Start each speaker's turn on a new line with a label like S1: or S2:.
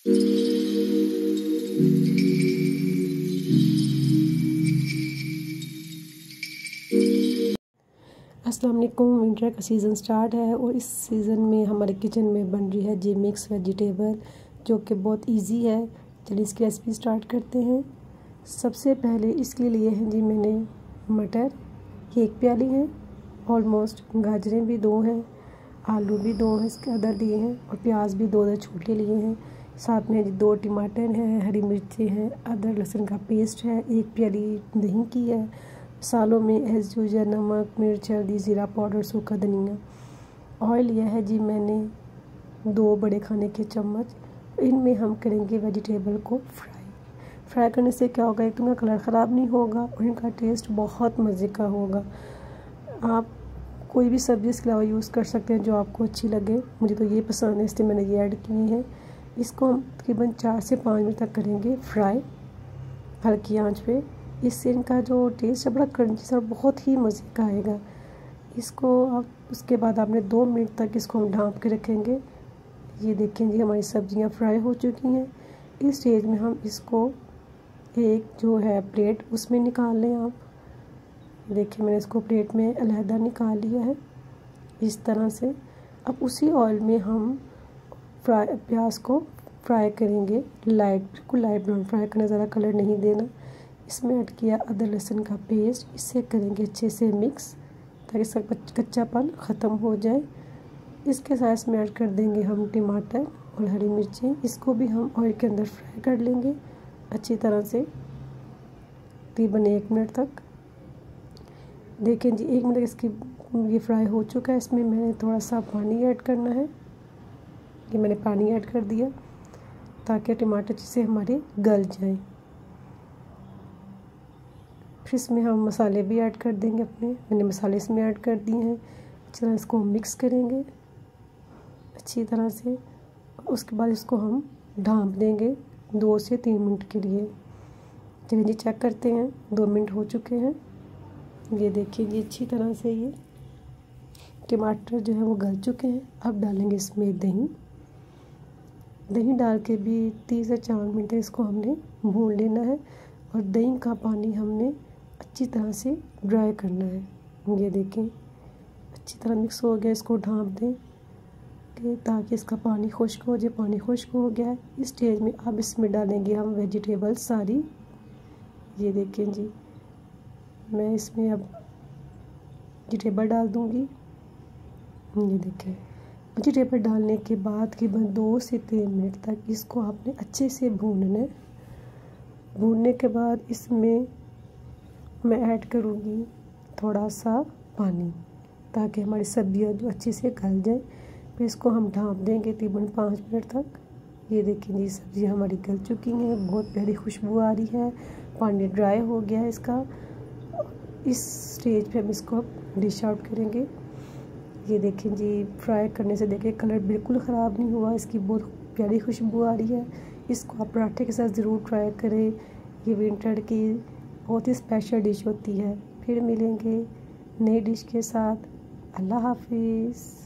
S1: अस्सलाम वालेकुम। विंटर का सीज़न स्टार्ट है और इस सीज़न में हमारे किचन में बन रही है जी मिक्स वेजिटेबल, जो कि बहुत इजी है। चलिए इसकी रेसिपी स्टार्ट करते हैं। सबसे पहले इसके लिए हैं जी मैंने मटर 1 प्याली हैं, ऑलमोस्ट गाजरें भी 2 हैं, आलू भी 2 हैं इसके अदर लिए हैं, और प्याज भी 2 छोटे लिए हैं। साथ में जी 2 टमाटर हैं, हरी मिर्ची हैं, अदरक लहसुन का पेस्ट है, 1 प्याली दही की है। मसालों में एज यूजुअल नमक, मिर्च, हल्दी, ज़ीरा पाउडर, सूखा धनिया। ऑयल लिया है जी मैंने 2 बड़े खाने के चम्मच। इनमें हम करेंगे वेजिटेबल को फ्राई करने से क्या होगा, एक तो इनका कलर ख़राब नहीं होगा और इनका टेस्ट बहुत मज़े का होगा। आप कोई भी सब्ज़ी इसके अलावा यूज़ कर सकते हैं जो आपको अच्छी लगे। मुझे तो ये पसंद है इसलिए मैंने ये ऐड किए हैं। इसको हम तकरीबन 4 से 5 मिनट तक करेंगे फ्राई हल्की आंच पे। इससे इनका जो टेस्ट है बड़ा क्रंची सा बहुत ही मज़े का आएगा। इसको आप उसके बाद आपने 2 मिनट तक इसको हम ढाँप के रखेंगे। ये देखें जी हमारी सब्जियां फ्राई हो चुकी हैं। इस स्टेज में हम इसको एक जो है प्लेट उसमें निकाल लें। आप देखिए मैंने इसको प्लेट में अलहदा निकाल लिया है इस तरह से। अब उसी ऑयल में हम प्याज को फ्राई करेंगे, बिल्कुल लाइट ब्राउन फ्राई करना, ज़्यादा कलर नहीं देना। इसमें ऐड किया अदरक लहसुन का पेस्ट, इसे करेंगे अच्छे से मिक्स ताकि इसका कच्चापन ख़त्म हो जाए। इसके साथ इसमें ऐड कर देंगे हम टमाटर और हरी मिर्ची। इसको भी हम ऑयल के अंदर फ्राई कर लेंगे अच्छी तरह से तकरीबन 1 मिनट तक। देखें जी 1 मिनट तक इसकी ये फ्राई हो चुका है। इसमें मैंने थोड़ा सा पानी ऐड करना है। ये मैंने पानी ऐड कर दिया ताकि टमाटर से हमारे गल जाए। फिर इसमें हम मसाले भी ऐड कर देंगे अपने। मैंने मसाले इसमें ऐड कर दिए हैं। अच्छी तरह इसको मिक्स करेंगे अच्छी तरह से। उसके बाद इसको हम ढाँप देंगे 2 से 3 मिनट के लिए। चलिए जी चेक करते हैं, 2 मिनट हो चुके हैं। ये देखिए जी अच्छी तरह से ये टमाटर जो है वो गल चुके हैं। अब डालेंगे इसमें दही डाल के भी 3 से 4 मिनट इसको हमने भून लेना है, और दही का पानी हमने अच्छी तरह से ड्राई करना है। ये देखें अच्छी तरह मिक्स हो गया। इसको ढाँप दें कि ताकि इसका पानी खुश्क हो जाए। पानी खुश्क हो गया है। इस स्टेज में अब इसमें डालेंगे हम वेजिटेबल सारी। ये देखें जी मैं इसमें अब वेजिटेबल डाल दूँगी। ये देखें वेजिटेबल डालने के बाद तकरीबन 2 से 3 मिनट तक इसको आपने अच्छे से भूनना है। भूनने के बाद इसमें मैं ऐड करूँगी थोड़ा सा पानी ताकि हमारी सब्जियाँ जो अच्छे से गल जाए। फिर इसको हम ढाँप देंगे तकरीबन 5 मिनट तक। ये देखें जी सब्जियाँ हमारी गल चुकी हैं, बहुत प्यारी खुशबू आ रही है, पानी ड्राई हो गया है इसका। इस स्टेज पे हम इसको डिश आउट करेंगे। ये देखें जी फ्राई करने से देखिए कलर बिल्कुल ख़राब नहीं हुआ, इसकी बहुत प्यारी खुशबू आ रही है। इसको आप पराठे के साथ ज़रूर ट्राई करें। ये विंटर की बहुत ही स्पेशल डिश होती है। फिर मिलेंगे नई डिश के साथ। अल्लाह हाफिज़।